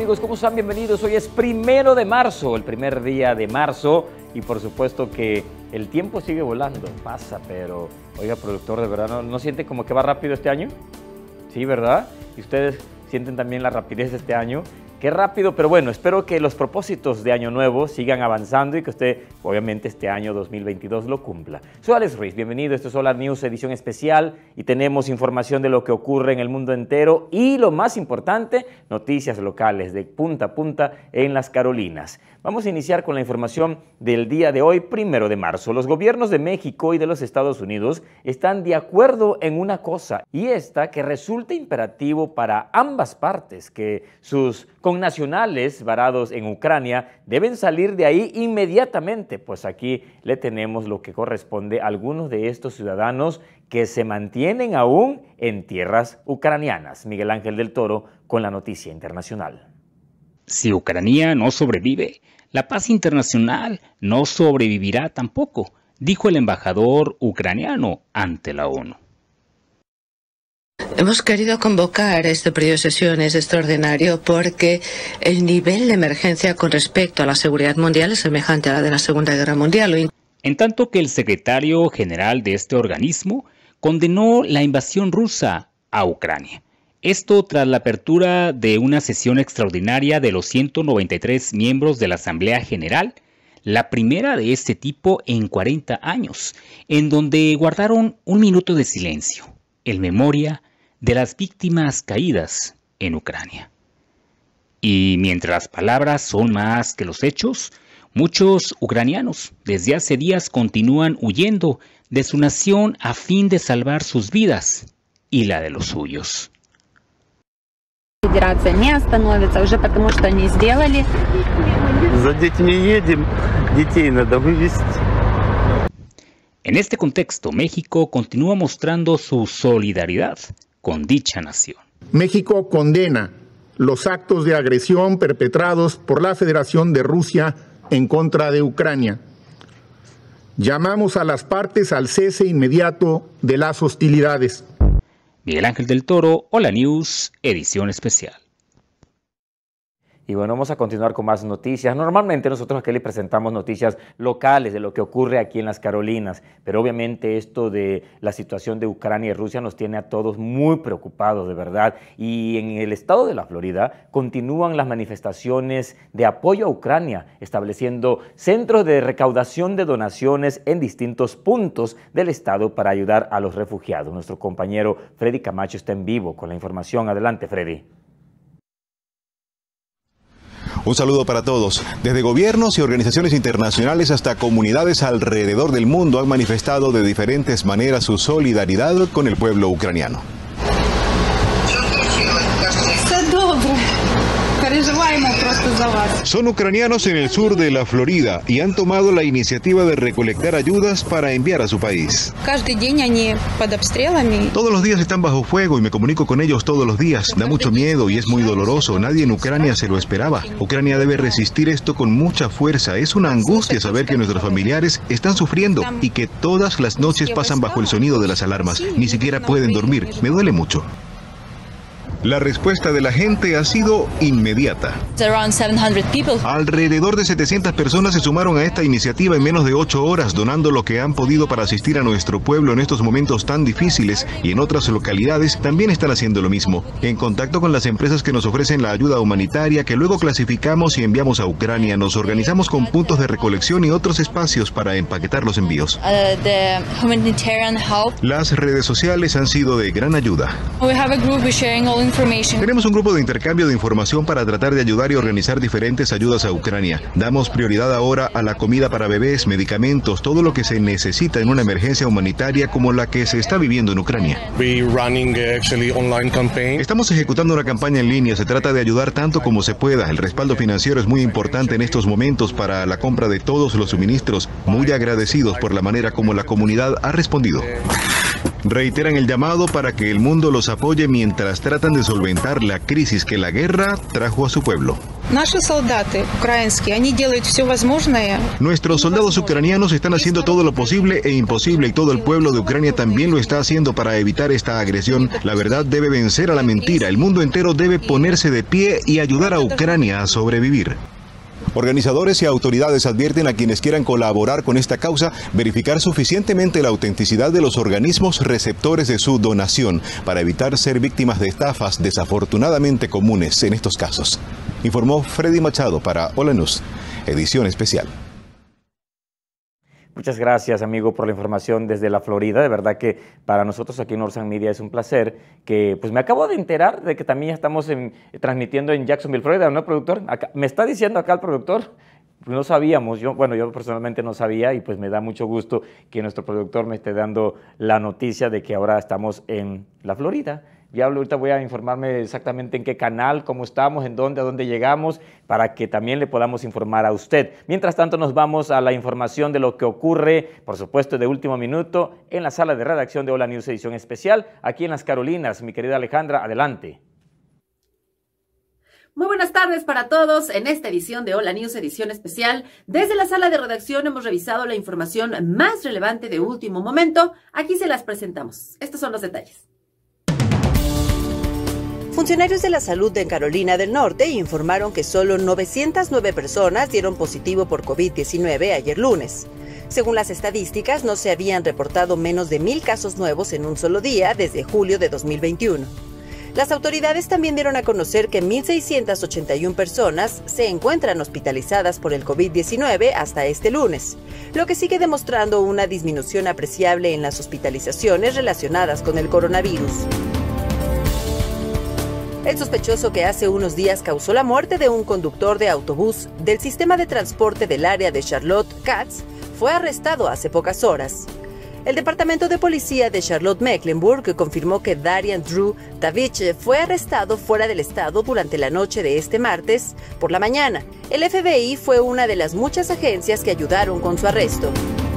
amigos? ¿Cómo están? Bienvenidos. Hoy es 1 de marzo, el primer día de marzo. Y por supuesto que el tiempo sigue volando, pasa, pero... Oiga, productor, ¿de verdad no siente como que va rápido este año? Sí, ¿verdad? ¿Y ustedes sienten también la rapidez de este año? Qué rápido, pero bueno, espero que los propósitos de Año Nuevo sigan avanzando y que usted, obviamente, este año 2022 lo cumpla. Soy Alex Ruiz, bienvenido. Esto es Solar News, edición especial, y tenemos información de lo que ocurre en el mundo entero y, lo más importante, noticias locales de punta a punta en las Carolinas. Vamos a iniciar con la información del día de hoy, 1 de marzo. Los gobiernos de México y de los Estados Unidos están de acuerdo en una cosa, y esta que resulta imperativo para ambas partes, que sus connacionales varados en Ucrania deben salir de ahí inmediatamente, pues aquí le tenemos lo que corresponde a algunos de estos ciudadanos que se mantienen aún en tierras ucranianas. Miguel Ángel del Toro con la noticia internacional. Si Ucrania no sobrevive, la paz internacional no sobrevivirá tampoco, dijo el embajador ucraniano ante la ONU. Hemos querido convocar este periodo de sesiones extraordinario porque el nivel de emergencia con respecto a la seguridad mundial es semejante a la de la Segunda Guerra Mundial. En tanto que el secretario general de este organismo condenó la invasión rusa a Ucrania. Esto tras la apertura de una sesión extraordinaria de los 193 miembros de la Asamblea General, la primera de este tipo en 40 años, en donde guardaron un minuto de silencio en memoria de las víctimas caídas en Ucrania. Y mientras las palabras son más que los hechos, muchos ucranianos desde hace días continúan huyendo de su nación a fin de salvar sus vidas y la de los suyos. Федерация не остановится уже потому, что они сделали. За детьми едем, детей надо вывести. En este contexto, México continúa mostrando su solidaridad con dicha nación. México condena los actos de agresión perpetrados por la Federación de Rusia en contra de Ucrania. Llamamos a las partes al cese inmediato de las hostilidades. Miguel Ángel del Toro, Hola News, edición especial. Y bueno, vamos a continuar con más noticias. Normalmente nosotros aquí le presentamos noticias locales de lo que ocurre aquí en las Carolinas, pero obviamente esto de la situación de Ucrania y Rusia nos tiene a todos muy preocupados, de verdad. Y en el estado de la Florida continúan las manifestaciones de apoyo a Ucrania, estableciendo centros de recaudación de donaciones en distintos puntos del estado para ayudar a los refugiados. Nuestro compañero Freddy Camacho está en vivo con la información. Adelante, Freddy. Un saludo para todos. Desde gobiernos y organizaciones internacionales hasta comunidades alrededor del mundo han manifestado de diferentes maneras su solidaridad con el pueblo ucraniano. Son ucranianos en el sur de la Florida y han tomado la iniciativa de recolectar ayudas para enviar a su país. Todos los días están bajo fuego y me comunico con ellos todos los días. Da mucho miedo y es muy doloroso. Nadie en Ucrania se lo esperaba. Ucrania debe resistir esto con mucha fuerza. Es una angustia saber que nuestros familiares están sufriendo y que todas las noches pasan bajo el sonido de las alarmas. Ni siquiera pueden dormir. Me duele mucho. La respuesta de la gente ha sido inmediata. Alrededor de 700 personas se sumaron a esta iniciativa en menos de 8 horas, donando lo que han podido para asistir a nuestro pueblo en estos momentos tan difíciles, y en otras localidades también están haciendo lo mismo. En contacto con las empresas que nos ofrecen la ayuda humanitaria, que luego clasificamos y enviamos a Ucrania, nos organizamos con puntos de recolección y otros espacios para empaquetar los envíos. Las redes sociales han sido de gran ayuda. Tenemos un grupo de intercambio de información para tratar de ayudar y organizar diferentes ayudas a Ucrania. Damos prioridad ahora a la comida para bebés, medicamentos, todo lo que se necesita en una emergencia humanitaria como la que se está viviendo en Ucrania. Estamos ejecutando una campaña en línea. Se trata de ayudar tanto como se pueda. El respaldo financiero es muy importante en estos momentos para la compra de todos los suministros. Muy agradecidos por la manera como la comunidad ha respondido. Reiteran el llamado para que el mundo los apoye mientras tratan de solventar la crisis que la guerra trajo a su pueblo. Nuestros soldados ucranianos están haciendo todo lo posible e imposible y todo el pueblo de Ucrania también lo está haciendo para evitar esta agresión. La verdad debe vencer a la mentira. El mundo entero debe ponerse de pie y ayudar a Ucrania a sobrevivir. Organizadores y autoridades advierten a quienes quieran colaborar con esta causa verificar suficientemente la autenticidad de los organismos receptores de su donación para evitar ser víctimas de estafas desafortunadamente comunes en estos casos. Informó Freddy Machado para Hola News, edición especial. Muchas gracias, amigo, por la información desde la Florida. De verdad que para nosotros aquí en Northside Media es un placer que, pues me acabo de enterar de que también estamos transmitiendo en Jacksonville, Florida, ¿no, productor? Acá, me está diciendo acá el productor, no sabíamos, yo personalmente no sabía y pues me da mucho gusto que nuestro productor me esté dando la noticia de que ahora estamos en la Florida. Ya ahorita voy a informarme exactamente en qué canal, cómo estamos, en dónde, a dónde llegamos, para que también le podamos informar a usted. Mientras tanto, nos vamos a la información de lo que ocurre, por supuesto, de último minuto, en la sala de redacción de Hola News edición especial, aquí en las Carolinas. Mi querida Alejandra, adelante. Muy buenas tardes para todos. En esta edición de Hola News edición especial, desde la sala de redacción hemos revisado la información más relevante de último momento. Aquí se las presentamos. Estos son los detalles. Funcionarios de la salud en Carolina del Norte informaron que solo 909 personas dieron positivo por COVID-19 ayer lunes. Según las estadísticas, no se habían reportado menos de 1,000 casos nuevos en un solo día desde julio de 2021. Las autoridades también dieron a conocer que 1,681 personas se encuentran hospitalizadas por el COVID-19 hasta este lunes, lo que sigue demostrando una disminución apreciable en las hospitalizaciones relacionadas con el coronavirus. El sospechoso que hace unos días causó la muerte de un conductor de autobús del sistema de transporte del área de Charlotte, Katz, fue arrestado hace pocas horas. El Departamento de Policía de Charlotte-Mecklenburg confirmó que Darian Drew Tavich fue arrestado fuera del estado durante la noche de este martes por la mañana. El FBI fue una de las muchas agencias que ayudaron con su arresto.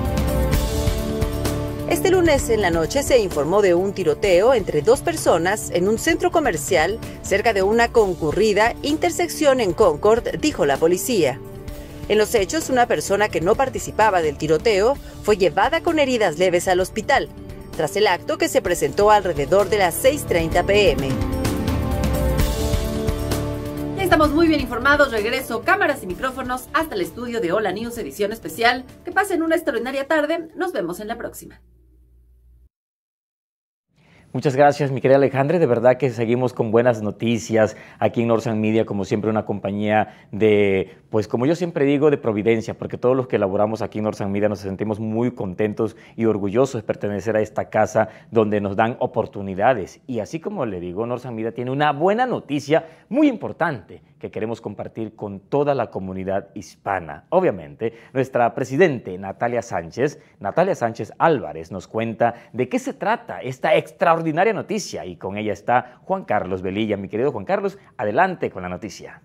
Este lunes en la noche se informó de un tiroteo entre dos personas en un centro comercial cerca de una concurrida intersección en Concord, dijo la policía. En los hechos, una persona que no participaba del tiroteo fue llevada con heridas leves al hospital, tras el acto que se presentó alrededor de las 6:30 p.m. Ya estamos muy bien informados. Regreso cámaras y micrófonos hasta el estudio de Hola News edición especial. Que pasen una extraordinaria tarde. Nos vemos en la próxima. Muchas gracias, mi querida Alejandra. De verdad que seguimos con buenas noticias aquí en Northside Media, como siempre una compañía de, pues como yo siempre digo, de providencia, porque todos los que elaboramos aquí en Northside Media nos sentimos muy contentos y orgullosos de pertenecer a esta casa donde nos dan oportunidades. Y así como le digo, Northside Media tiene una buena noticia muy importante que queremos compartir con toda la comunidad hispana. Obviamente, nuestra presidente Natalia Sánchez Álvarez nos cuenta de qué se trata esta extraordinaria noticia y con ella está Juan Carlos Velilla. Mi querido Juan Carlos, adelante con la noticia.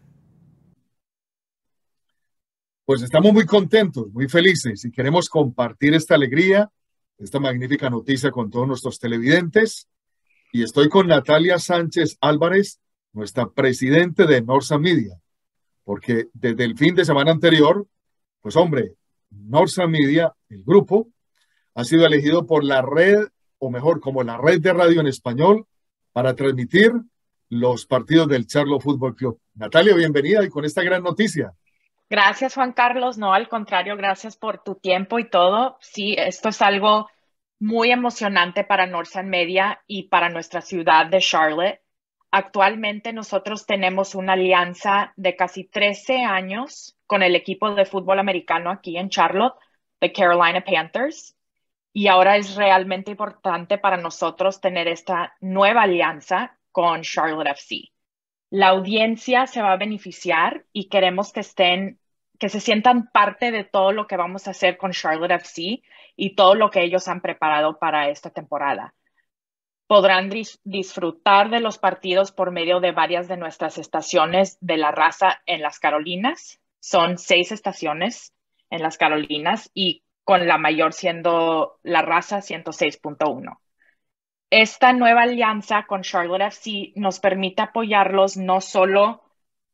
Pues estamos muy contentos, muy felices y queremos compartir esta alegría, esta magnífica noticia con todos nuestros televidentes. Y estoy con Natalia Sánchez Álvarez, nuestra presidente de Northside Media, porque desde el fin de semana anterior, pues hombre, Northside Media, el grupo, ha sido elegido por la red, o mejor, como la red de radio en español, para transmitir los partidos del Charlotte Football Club. Natalia, bienvenida y con esta gran noticia. Gracias, Juan Carlos. No, al contrario, gracias por tu tiempo y todo. Sí, esto es algo muy emocionante para Northside Media y para nuestra ciudad de Charlotte. Actualmente nosotros tenemos una alianza de casi 13 años con el equipo de fútbol americano aquí en Charlotte, the Carolina Panthers. Y ahora es realmente importante para nosotros tener esta nueva alianza con Charlotte FC. La audiencia se va a beneficiar y queremos que se sientan parte de todo lo que vamos a hacer con Charlotte FC y todo lo que ellos han preparado para esta temporada. Podrán disfrutar de los partidos por medio de varias de nuestras estaciones de la raza en las Carolinas. Son 6 estaciones en las Carolinas y con la mayor siendo la raza 106.1. Esta nueva alianza con Charlotte FC nos permite apoyarlos no solo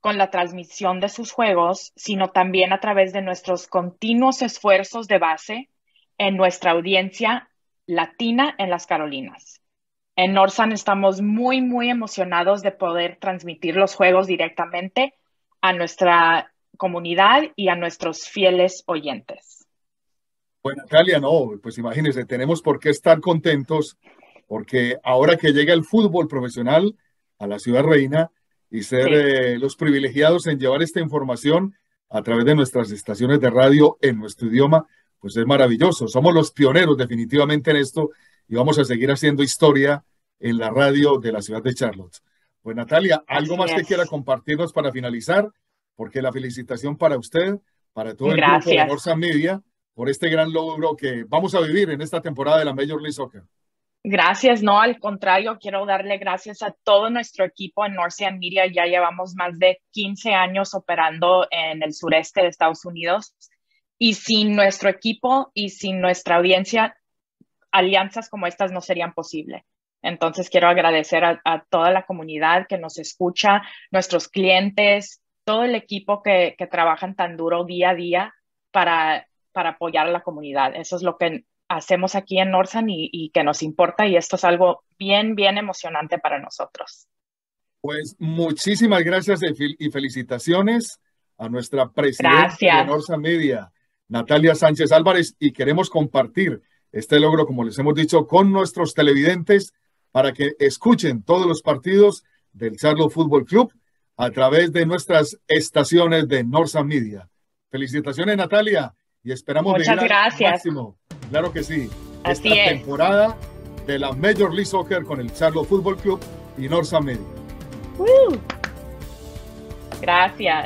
con la transmisión de sus juegos, sino también a través de nuestros continuos esfuerzos de base en nuestra audiencia latina en las Carolinas. En Norsan estamos muy, muy emocionados de poder transmitir los juegos directamente a nuestra comunidad y a nuestros fieles oyentes. Bueno, Natalia, no, pues imagínense, tenemos por qué estar contentos, porque ahora que llega el fútbol profesional a la Ciudad Reina y ser los privilegiados en llevar esta información a través de nuestras estaciones de radio en nuestro idioma, pues es maravilloso. Somos los pioneros definitivamente en esto y vamos a seguir haciendo historia en la radio de la ciudad de Charlotte. Pues Natalia, ¿algo más que quiera compartirnos para finalizar? Porque la felicitación para usted, para todo el grupo de Norsan Media, por este gran logro que vamos a vivir en esta temporada de la Major League Soccer. Gracias, no, al contrario, quiero darle gracias a todo nuestro equipo en Norsan Media. Ya llevamos más de 15 años operando en el sureste de Estados Unidos y sin nuestro equipo y sin nuestra audiencia, alianzas como estas no serían posibles. Entonces quiero agradecer a toda la comunidad que nos escucha, nuestros clientes, todo el equipo que trabajan tan duro día a día para apoyar a la comunidad. Eso es lo que hacemos aquí en Norsan y que nos importa, y esto es algo bien, bien emocionante para nosotros. Pues muchísimas gracias y felicitaciones a nuestra presidenta de Norsan Media, Natalia Sánchez Álvarez, y queremos compartir este logro, como les hemos dicho, con nuestros televidentes para que escuchen todos los partidos del Charlotte Football Club a través de nuestras estaciones de Norsan Media. Felicitaciones, Natalia, y esperamos muchas gracias. Al máximo. Claro que sí. Así esta es. Temporada de la Major League Soccer con el Charlotte Football Club y Norsan Media. Gracias.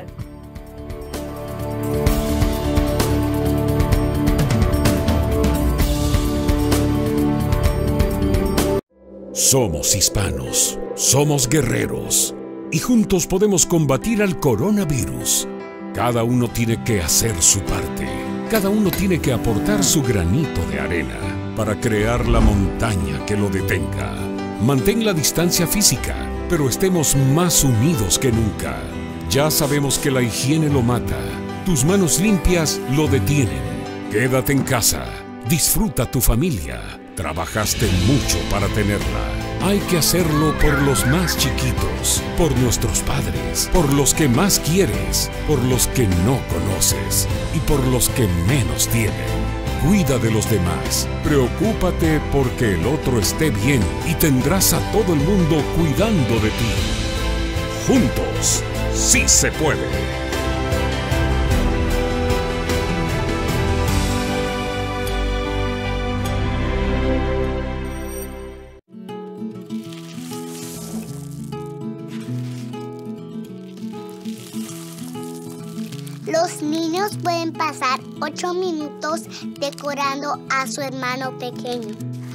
Somos hispanos, somos guerreros y juntos podemos combatir al coronavirus. Cada uno tiene que hacer su parte. Cada uno tiene que aportar su granito de arena para crear la montaña que lo detenga. Mantén la distancia física, pero estemos más unidos que nunca. Ya sabemos que la higiene lo mata. Tus manos limpias lo detienen. Quédate en casa. Disfruta tu familia. Trabajaste mucho para tenerla. Hay que hacerlo por los más chiquitos, por nuestros padres, por los que más quieres, por los que no conoces y por los que menos tienen. Cuida de los demás. Preocúpate porque el otro esté bien y tendrás a todo el mundo cuidando de ti. Juntos, sí se puede. Los niños pueden pasar 8 minutos decorando a su hermano pequeño.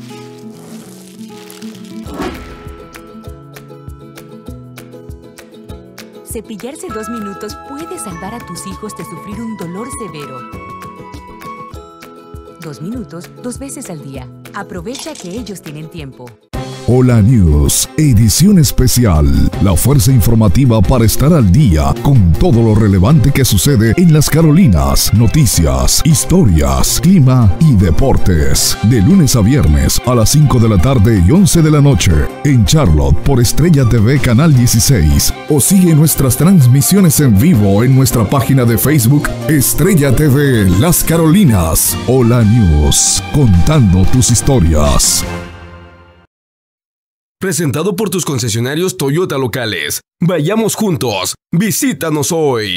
Cepillarse 2 minutos puede salvar a tus hijos de sufrir un dolor severo. 2 minutos, 2 veces al día. Aprovecha que ellos tienen tiempo. Hola News, edición especial, la fuerza informativa para estar al día con todo lo relevante que sucede en las Carolinas, noticias, historias, clima y deportes, de lunes a viernes a las 5 de la tarde y 11 de la noche, en Charlotte por Estrella TV Canal 16, o sigue nuestras transmisiones en vivo en nuestra página de Facebook Estrella TV Las Carolinas. Hola News, contando tus historias. Presentado por tus concesionarios Toyota locales. Vayamos juntos. Visítanos hoy.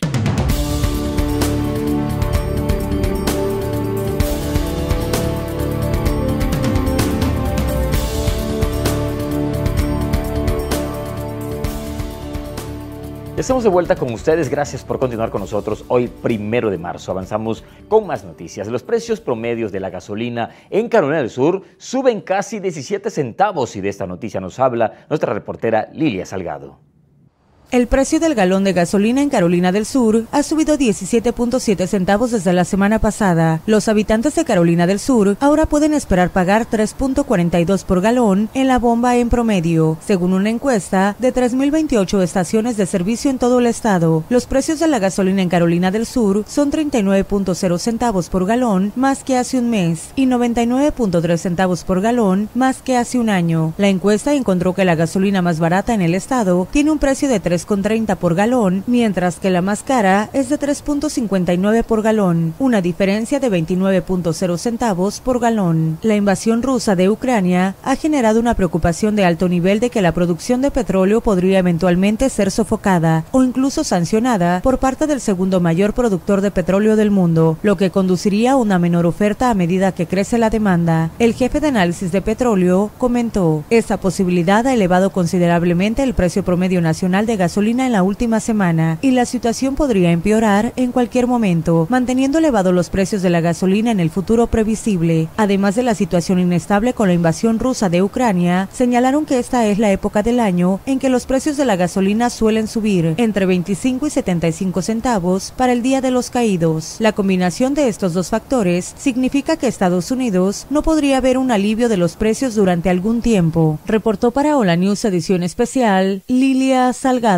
Estamos de vuelta con ustedes, gracias por continuar con nosotros. Hoy, 1 de marzo, avanzamos con más noticias. Los precios promedios de la gasolina en Carolina del Sur suben casi 17 centavos y de esta noticia nos habla nuestra reportera Lilia Salgado. El precio del galón de gasolina en Carolina del Sur ha subido 17.7 centavos desde la semana pasada. Los habitantes de Carolina del Sur ahora pueden esperar pagar 3.42 por galón en la bomba en promedio, según una encuesta de 3.028 estaciones de servicio en todo el estado. Los precios de la gasolina en Carolina del Sur son 39.0 centavos por galón más que hace un mes y 99.3 centavos por galón más que hace un año. La encuesta encontró que la gasolina más barata en el estado tiene un precio de 3.30 por galón, mientras que la más cara es de 3.59 por galón, una diferencia de 29.0 centavos por galón. La invasión rusa de Ucrania ha generado una preocupación de alto nivel de que la producción de petróleo podría eventualmente ser sofocada o incluso sancionada por parte del segundo mayor productor de petróleo del mundo, lo que conduciría a una menor oferta a medida que crece la demanda. El jefe de análisis de petróleo comentó: esta posibilidad ha elevado considerablemente el precio promedio nacional de gasolina en la última semana y la situación podría empeorar en cualquier momento, manteniendo elevados los precios de la gasolina en el futuro previsible. Además de la situación inestable con la invasión rusa de Ucrania, señalaron que esta es la época del año en que los precios de la gasolina suelen subir entre 25 y 75 centavos para el Día de los Caídos. La combinación de estos dos factores significa que Estados Unidos no podría ver un alivio de los precios durante algún tiempo. Reportó para Hola News edición especial Lilia Salgado.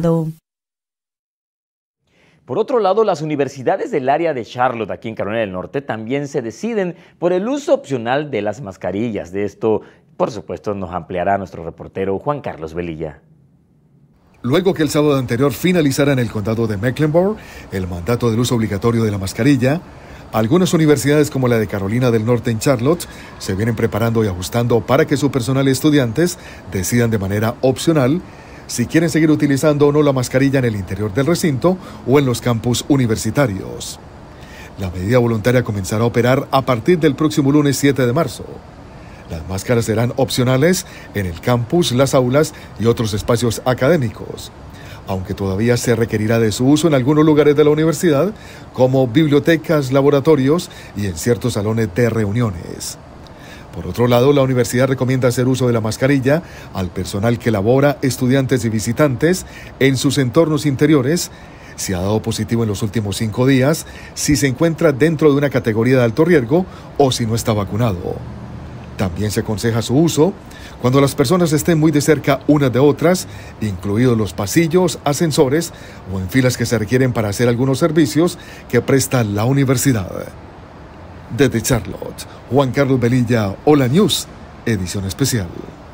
Por otro lado, las universidades del área de Charlotte, aquí en Carolina del Norte, también se deciden por el uso opcional de las mascarillas. De esto, por supuesto, nos ampliará nuestro reportero Juan Carlos Velilla. Luego que el sábado anterior finalizara en el condado de Mecklenburg el mandato del uso obligatorio de la mascarilla, algunas universidades como la de Carolina del Norte en Charlotte se vienen preparando y ajustando para que su personal y estudiantes decidan de manera opcional si quieren seguir utilizando o no la mascarilla en el interior del recinto o en los campus universitarios. La medida voluntaria comenzará a operar a partir del próximo lunes 7 de marzo. Las máscaras serán opcionales en el campus, las aulas y otros espacios académicos, aunque todavía se requerirá de su uso en algunos lugares de la universidad, como bibliotecas, laboratorios y en ciertos salones de reuniones. Por otro lado, la universidad recomienda hacer uso de la mascarilla al personal que labora, estudiantes y visitantes en sus entornos interiores, si ha dado positivo en los últimos 5 días, si se encuentra dentro de una categoría de alto riesgo o si no está vacunado. También se aconseja su uso cuando las personas estén muy de cerca unas de otras, incluidos los pasillos, ascensores o en filas que se requieren para hacer algunos servicios que presta la universidad. Desde Charlotte, Juan Carlos Velilla, Hola News, edición especial.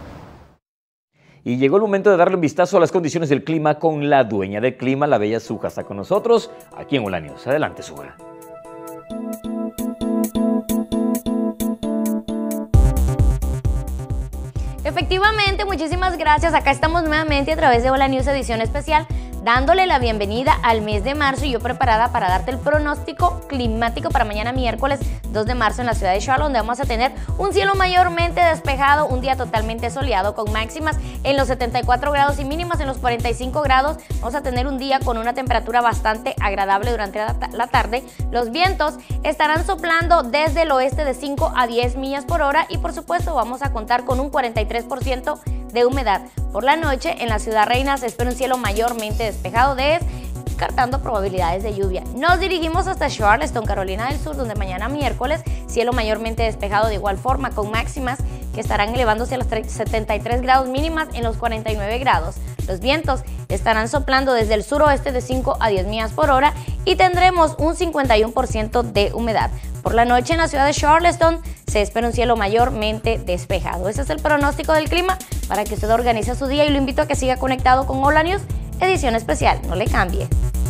Y llegó el momento de darle un vistazo a las condiciones del clima con la dueña del clima, la bella Zuja. Está con nosotros aquí en Hola News. Adelante, Zuja. Efectivamente, muchísimas gracias. Acá estamos nuevamente a través de Hola News edición especial, dándole la bienvenida al mes de marzo y yo preparada para darte el pronóstico climático para mañana miércoles 2 de marzo en la ciudad de Charlotte, donde vamos a tener un cielo mayormente despejado, un día totalmente soleado con máximas en los 74 grados y mínimas en los 45 grados. Vamos a tener un día con una temperatura bastante agradable durante la tarde. Los vientos estarán soplando desde el oeste de 5 a 10 millas por hora y por supuesto vamos a contar con un 43% de humedad. Por la noche en la ciudad reina se espera un cielo mayormente despejado, descartando probabilidades de lluvia. Nos dirigimos hasta Charleston, Carolina del Sur, donde mañana miércoles cielo mayormente despejado de igual forma con máximas que estarán elevándose a los 73 grados mínimas en los 49 grados. Los vientos estarán soplando desde el suroeste de 5 a 10 millas por hora y tendremos un 51% de humedad. Por la noche en la ciudad de Charleston se espera un cielo mayormente despejado. Ese es el pronóstico del clima para que usted organice su día y lo invito a que siga conectado con Hola News, edición especial. No le cambie.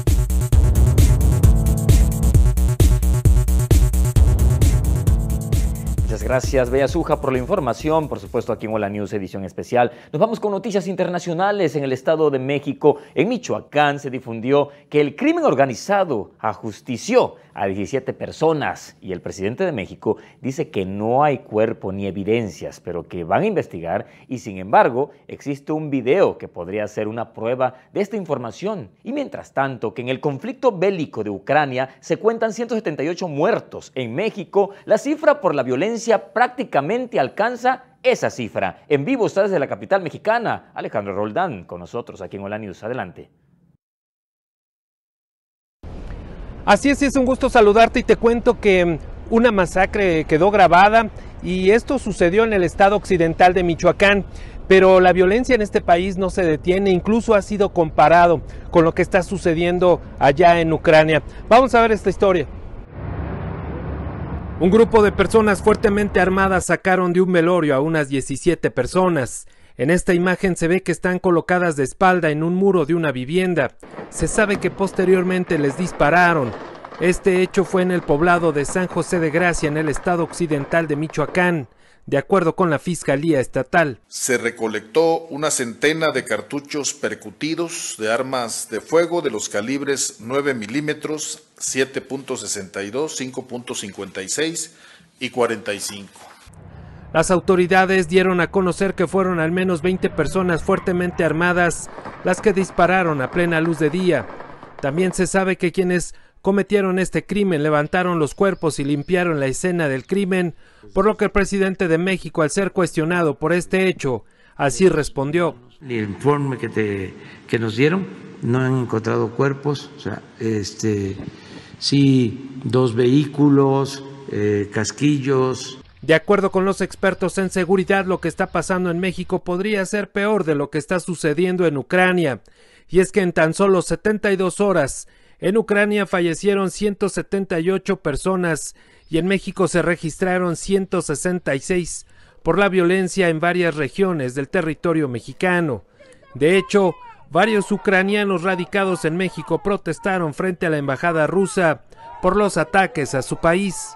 Muchas gracias, Bella Zuja, por la información. Por supuesto, aquí en Hola News, edición especial. Nos vamos con noticias internacionales. En el Estado de México, en Michoacán, se difundió que el crimen organizado ajustició a 17 personas y el presidente de México dice que no hay cuerpo ni evidencias, pero que van a investigar y sin embargo existe un video que podría ser una prueba de esta información. Y mientras tanto, que en el conflicto bélico de Ucrania se cuentan 178 muertos. En México, la cifra por la violencia prácticamente alcanza esa cifra. En vivo está desde la capital mexicana, Alejandro Roldán, con nosotros aquí en Hola News. Adelante. Así es un gusto saludarte y te cuento que una masacre quedó grabada y esto sucedió en el estado occidental de Michoacán. Pero la violencia en este país no se detiene, incluso ha sido comparado con lo que está sucediendo allá en Ucrania. Vamos a ver esta historia. Un grupo de personas fuertemente armadas sacaron de un velorio a unas 17 personas. En esta imagen se ve que están colocadas de espalda en un muro de una vivienda. Se sabe que posteriormente les dispararon. Este hecho fue en el poblado de San José de Gracia, en el estado occidental de Michoacán. De acuerdo con la Fiscalía Estatal, se recolectó una centena de cartuchos percutidos de armas de fuego de los calibres 9 milímetros, 7.62, 5.56 y 45. Las autoridades dieron a conocer que fueron al menos 20 personas fuertemente armadas las que dispararon a plena luz de día. También se sabe que quienes cometieron este crimen levantaron los cuerpos y limpiaron la escena del crimen, por lo que el presidente de México, al ser cuestionado por este hecho, así respondió. El informe que nos dieron, no han encontrado cuerpos, o sea, sí, 2 vehículos, casquillos. De acuerdo con los expertos en seguridad, lo que está pasando en México podría ser peor de lo que está sucediendo en Ucrania, y es que en tan solo 72 horas, en Ucrania fallecieron 178 personas y en México se registraron 166 por la violencia en varias regiones del territorio mexicano. De hecho, varios ucranianos radicados en México protestaron frente a la embajada rusa por los ataques a su país.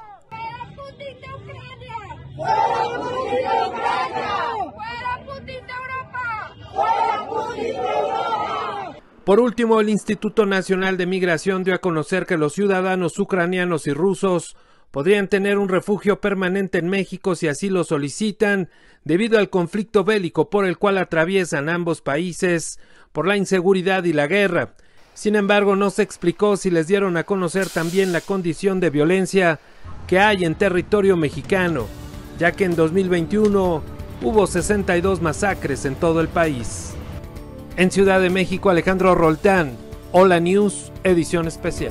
Por último, el Instituto Nacional de Migración dio a conocer que los ciudadanos ucranianos y rusos podrían tener un refugio permanente en México si así lo solicitan, debido al conflicto bélico por el cual atraviesan ambos países por la inseguridad y la guerra. Sin embargo, no se explicó si les dieron a conocer también la condición de violencia que hay en territorio mexicano, ya que en 2021 hubo 62 masacres en todo el país. En Ciudad de México, Alejandro Roldán, Hola News, edición especial.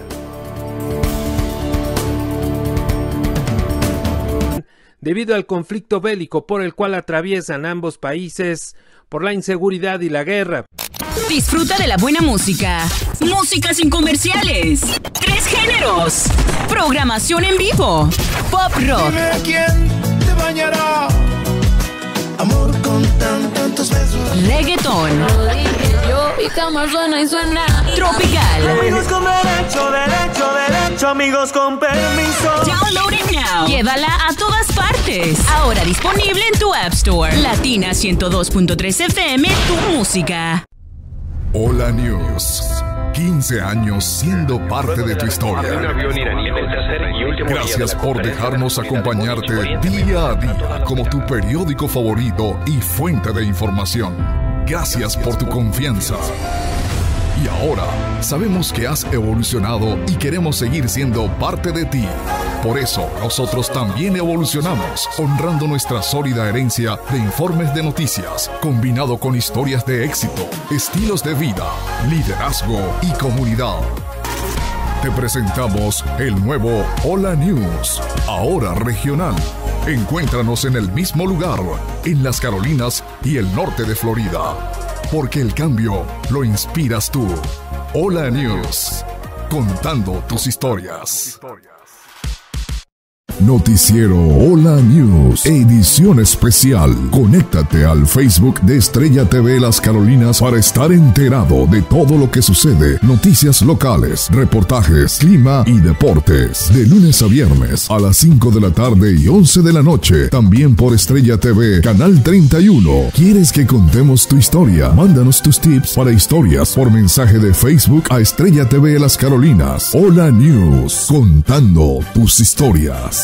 Debido al conflicto bélico por el cual atraviesan ambos países, por la inseguridad y la guerra. Disfruta de la buena música. Música sin comerciales. 3 géneros. Programación en vivo. Pop rock. Dime quién te bañará. Amor con tantos besos. Reggaetón. Y cama suena y suena. Tropical. Amigos con derecho, amigos con permiso. Download it now. Llévala a todas partes. Ahora disponible en tu App Store. Latina 102.3 FM, tu música. Hola News. 15 años siendo parte de tu historia. Gracias por dejarnos acompañarte día a día como tu periódico favorito y fuente de información. Gracias por tu confianza. Y ahora sabemos que has evolucionado y queremos seguir siendo parte de ti. Por eso nosotros también evolucionamos, honrando nuestra sólida herencia de informes de noticias, combinado con historias de éxito, estilos de vida, liderazgo y comunidad. Te presentamos el nuevo Hola News, ahora regional. Encuéntranos en el mismo lugar, en las Carolinas y el norte de Florida. Porque el cambio lo inspiras tú. Hola News, contando tus historias. Noticiero Hola News, edición especial. Conéctate al Facebook de Estrella TV Las Carolinas para estar enterado de todo lo que sucede. Noticias locales, reportajes, clima y deportes. De lunes a viernes a las 5 de la tarde y 11 de la noche. También por Estrella TV, Canal 31. ¿Quieres que contemos tu historia? Mándanos tus tips para historias por mensaje de Facebook a Estrella TV Las Carolinas. Hola News, contando tus historias.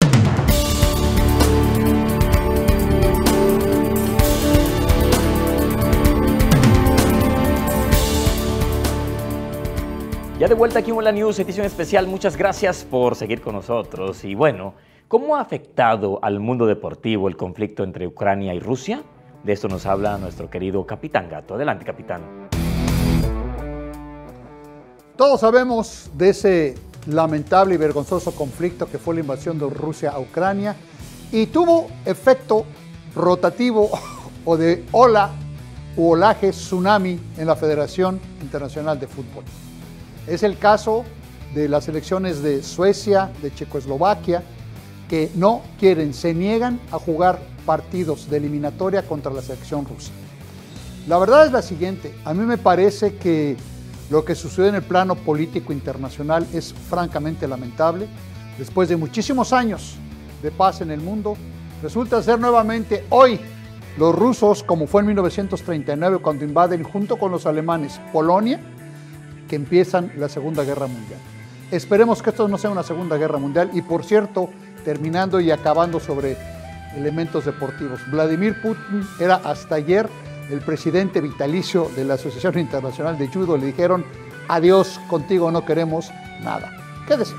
Ya de vuelta aquí en Hola News, edición especial. Muchas gracias por seguir con nosotros. Y bueno, ¿cómo ha afectado al mundo deportivo el conflicto entre Ucrania y Rusia? De esto nos habla nuestro querido Capitán Gato. Adelante, capitán. Todos sabemos de ese lamentable y vergonzoso conflicto que fue la invasión de Rusia a Ucrania y tuvo efecto rotativo o de ola u olaje tsunami en la Federación Internacional de Fútbol. Es el caso de las selecciones de Suecia, de Checoslovaquia, que no quieren, se niegan a jugar partidos de eliminatoria contra la selección rusa. La verdad es la siguiente, a mí me parece que lo que sucede en el plano político internacional es francamente lamentable. Después de muchísimos años de paz en el mundo, resulta ser nuevamente hoy los rusos, como fue en 1939 cuando invaden junto con los alemanes Polonia, que empiezan la Segunda Guerra Mundial. Esperemos que esto no sea una Segunda Guerra Mundial y, por cierto, terminando y acabando sobre elementos deportivos. Vladimir Putin era hasta ayer el presidente vitalicio de la Asociación Internacional de Judo. Le dijeron, adiós, contigo no queremos nada. Quédese.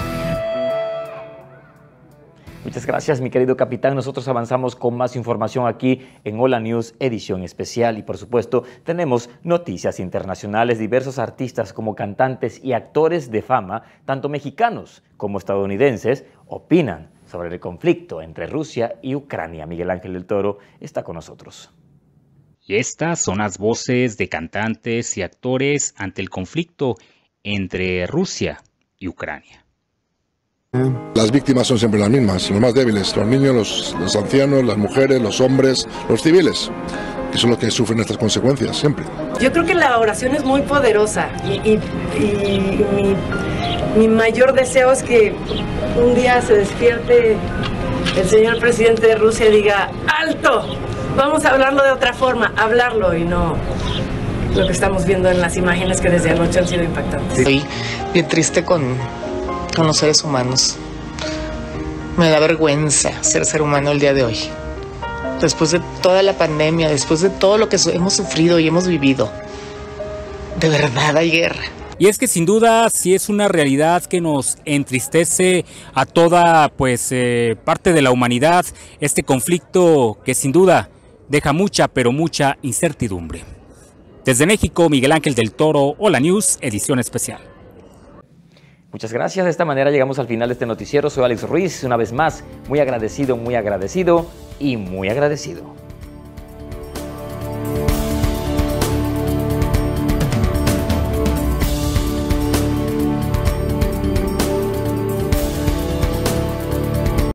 Muchas gracias, mi querido capitán. Nosotros avanzamos con más información aquí en Hola News, edición especial. Y por supuesto, tenemos noticias internacionales. Diversos artistas como cantantes y actores de fama, tanto mexicanos como estadounidenses, opinan sobre el conflicto entre Rusia y Ucrania. Miguel Ángel del Toro está con nosotros. Y estas son las voces de cantantes y actores ante el conflicto entre Rusia y Ucrania. Las víctimas son siempre las mismas, los más débiles, los niños, los ancianos, las mujeres, los hombres, los civiles, que son los que sufren estas consecuencias siempre. Yo creo que la oración es muy poderosa y mi mayor deseo es que un día se despierte el señor presidente de Rusia y diga, ¡alto! Vamos a hablarlo de otra forma, hablarlo y no lo que estamos viendo en las imágenes que desde anoche han sido impactantes. Estoy bien triste con los seres humanos. Me da vergüenza ser humano el día de hoy. Después de toda la pandemia, después de todo lo que hemos sufrido y hemos vivido, de verdad hay guerra. Y es que sin duda sí es una realidad que nos entristece a toda parte de la humanidad, este conflicto que sin duda deja mucha, pero mucha incertidumbre. Desde México, Miguel Ángel del Toro, Hola News, edición especial. Muchas gracias. De esta manera llegamos al final de este noticiero. Soy Alex Ruiz. Una vez más, muy agradecido y muy agradecido.